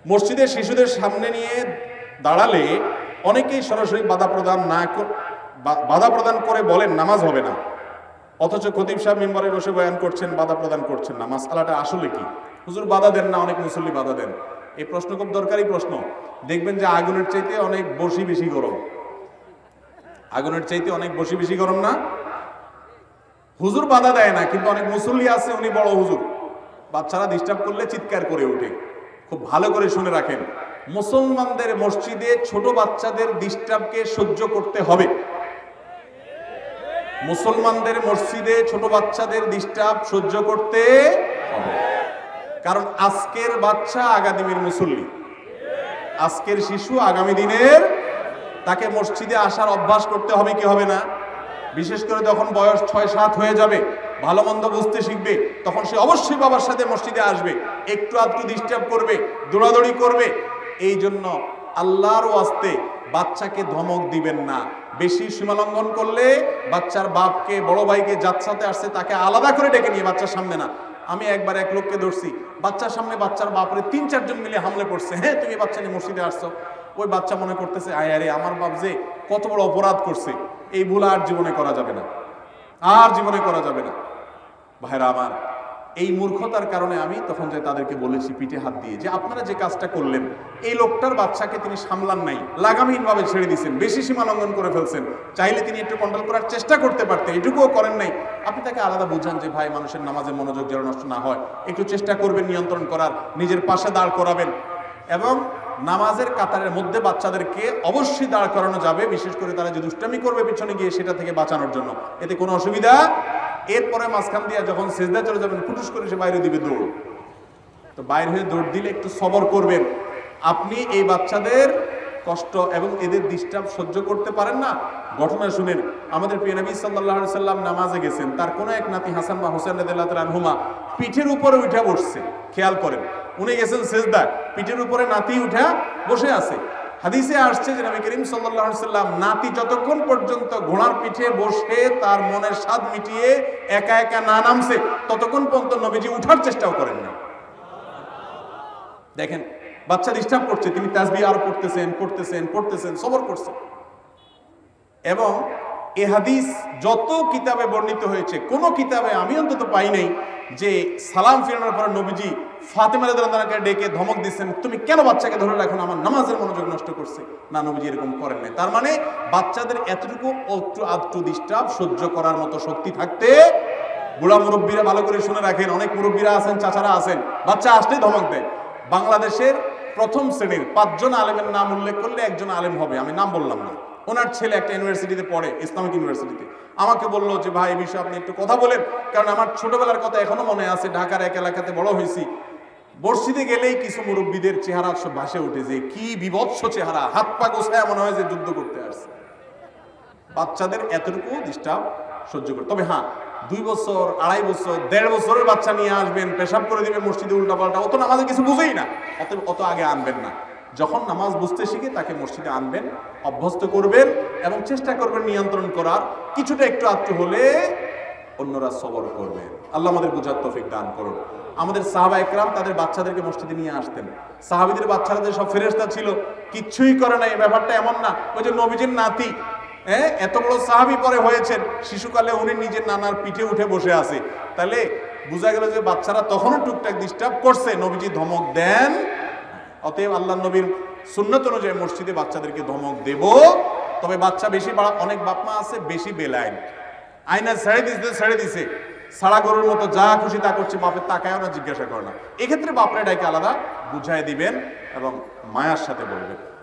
মসজিদে শিশুদের সামনে নিয়ে দাঁড়ালে অনেকেই সরাসরি বাধা প্রদান করে বলেন নামাজ হবে না, অথচ খতিব সাহেব মিম্বরে বসে বয়ান করছেন, বাধা প্রদান করছেন না। মাসআলাটা আসলে কি? হুজুর বাধা দেন না, অনেক মুসল্লি বাধা দেন। এই প্রশ্ন খুব দরকারি প্রশ্ন। দেখবেন যে আগুনের চাইতে অনেক বেশি গরম। আগুনের চাইতে অনেক বেশি গরম না? হুজুর বাধা দেয় না, কিন্তু অনেক মুসল্লি আছে, উনি বড় হুজুর, বাচ্চারা ডিস্টার্ব করলে চিৎকার করে ওঠে। খুব ভালো করে শুনে রাখেন, মুসলমানদের মসজিদে ছোট বাচ্চাদের ডিস্টার্বকে সহ্য করতে হবে। মুসলমানদের মসজিদে ছোট বাচ্চাদের ডিস্টার্ব সহ্য করতে হবে, কারণ আজকের বাচ্চা আগামীর মুসল্লি, আজকের শিশু আগামী দিনের, তাকে মসজিদে আসার অভ্যাস করতে হবে কি হবে না? বিশেষ করে যখন বয়স 6-7 হয়ে যাবে, ভালো মন্দ বুঝতে শিখবে, তখন সে অবশ্যই বাবার সাথে মসজিদে আসবে, একটু আধটু ডিস্টার্ব করবে, দৌড়াদৌড়ি করবে। এই জন্য আল্লাহর ওয়াস্তে বাচ্চাকে ধমক দিবেন না। বেশি সীমালঙ্ঘন করলে বাচ্চার বাপকে, বড় ভাইকে, যার সাথে আসছে তাকে আলাদা করে ডেকে নিয়ে, বাচ্চার সামনে না। আমি একবার এক লোককে ধরছি, বাচ্চার সামনে বাচ্চার বাপরে 3-4 জন মিলে হামলে পড়ছে। হ্যাঁ, তুমি বাচ্চা নিয়ে মসজিদে আসছো। ওই বাচ্চা মনে করতেছে, আরে আমার বাপ যে কত বড় অপরাধ করছে, এই ভুল আর জীবনে করা যাবে না, আর জীবনে করা যাবে না। ভাইরা আমার, এই মূর্খতার কারণে আমি তখন যে তাদেরকে বলেছি পিঠে হাত দিয়ে, যে আপনারা যে কাজটা করলেন, এই লোকটার বাচ্চাকে তিনি সামলান নাই, লাগামহীনভাবে ছেড়ে দিয়েছেন, বেশি সীমা লঙ্ঘন করে ফেলছেন। চাইলে তিনি একটু কন্ট্রোল করার চেষ্টা করতে পারতেন, এটুকুও করেন নাই। আপনি তাকে আলাদা বুঝান যে ভাই, মানুষের নামাজের মনোযোগ যেন নষ্ট না হয়, একটু চেষ্টা করবেন নিয়ন্ত্রণ করার, নিজের পাশে দাঁড় করাবেন। এবং নামাজের কাতারের মধ্যে বাচ্চাদেরকে অবশ্যই দাঁড় করানো যাবে, বিশেষ করে তারা যে দুষ্টামি করবে পিছনে গিয়ে, সেটা থেকে বাঁচানোর জন্য, এতে কোনো অসুবিধা। এরপরে মাঝখান দিয়ে যখন সেজদা চলে যাবেন, ফুটুস করে সে বাইরে দিবে দৌড়, তো বাইরে হয়ে দৌড় দিলে একটু সবর করবেন। আপনি এই বাচ্চাদের কষ্ট এবং এদের ডিস্টার্ব সহ্য করতে পারেন না। ঘটনা শুনেন, আমাদের প্রিয় নবী সাল্লাল্লাহু আলাইহি সাল্লাম নামাজে গেছেন, তার কোনো এক নাতি হাসান বা হোসেন রাদিয়াল্লাহু তাআলা আনহুমা পিঠের উপরে উঠে বসছে। খেয়াল করেন, উনি গেছেন সেজদা, পিঠের উপরে নাতি উঠে বসে আছে। হাদিসে আসছে যে নবী করিম সাল্লাল্লাহু আলাইহি সাল্লাম নাতি যতক্ষণ পর্যন্ত ঘোড়ার পিঠে বসে তার মনের স্বাদ মিটিয়ে একা একা না নামছে, ততক্ষণ পর্যন্ত নবীজি উঠার চেষ্টাও করেন না। দেখেন, বাচ্চা ডিস্টার্ব করছে, তিনি তাসবিহ আরো পড়তেছেন, সবর করছেন। এবং এ হাদিস যত কিতাবে বর্ণিত হয়েছে, কোন কিতাবে আমি অন্তত পাই নাই যে সালাম ফিরানোর পরে নবীজি ফাতেমা রাদিয়াল্লাহু আনহাকে ডেকে ধমক দিচ্ছেন, তুমি কেন বাচ্চাকে ধরে রাখো, আমার নামাজের মনোযোগ নষ্ট করছে। না, নবীজি এরকম করেন নাই। তার মানে বাচ্চাদের এতটুকু একটু আধটু ডিস্টার্ব সহ্য করার মতো শক্তি থাকতে, বুড়া মুরব্বীরা ভালো করে শুনে রাখেন, অনেক মুরব্বীরা আছেন, চাচারা আছেন, বাচ্চা আসলেই ধমক দেয়। বাংলাদেশের প্রথম শ্রেণীর 5 জন আলেমের নাম উল্লেখ করলে একজন আলেম হবে, আমি নাম বললাম না, ওনার ছেলে একটা ইউনিভার্সিটিতে পড়ে, ইসলামিক ইউনিভার্সিটিতে। আমাকে বললো যে ভাই, এই বিষয়ে আপনি একটু কথা বলেন, কারণ আমার ছোটবেলার কথা এখনো মনে আছে, ঢাকার এক এলাকাতে বড় হয়েছি। মসজিদে গেলেই কিছু মুরব্বীদের চেহারা সব ভাসে উঠে, যে কি বিভৎস চেহারা, হাত পা গোছায় মনে হয় যে যুদ্ধ করতে আসছে। বাচ্চাদের এতটুকু ডিস্টার্ব সহ্য করে। তবে হ্যাঁ, 2 বছর, 2.5 বছর, 1.5 বছরের বাচ্চা নিয়ে আসবেন, পেশাব করে দিবে মসজিদে উল্টাপাল্টা, অত নামাজে কিছু বুঝেই না, অত আগে আনবেন না। যখন নামাজ বুঝতে শিখে তাকে মসজিদে আনবেন, অভ্যস্ত করবেন এবং চেষ্টা করবেন নিয়ন্ত্রণ করার। কিছুটা একটু আধটু হলে অন্যরা সবর করবেন। আল্লাহ আমাদের বুঝার তৌফিক দান করুন। আমাদের সাহাবা একরাম তাদের বাচ্চাদেরকে মসজিদে নিয়ে আসতেন। সাহাবীদের বাচ্চাদের সব ফেরেশতা ছিল, কিচ্ছুই করে না। এই ব্যাপারটা এমন না ওই যে নবীজির নাতি, এত বড় সাহাবী পরে হয়েছেন, শিশুকালে উনি নিজের নানার পিঠে উঠে বসে আছে, তাহলে বোঝা গেল যে বাচ্চারা তখনও টুকটাক ডিস্টার্ব করছে, নবীজি ধমক দেন। অতএব আল্লাহ নবীর সুন্নত অনুযায়ী মসজিদে বাচ্চাদেরকে ধমক দেব। তবে বাচ্চা বেশি অনেক বাপ মা আছে বেশি বেলাইন, আয়না ছেড়ে দিছে, সারা গরুর মতো যা খুশি তা করছে, বাপের তাকায়ও না, জিজ্ঞাসা করে না। এক্ষেত্রে বাপরে ডাইকে আলাদা বুঝাই দিবেন এবং মায়ার সাথে বলবেন।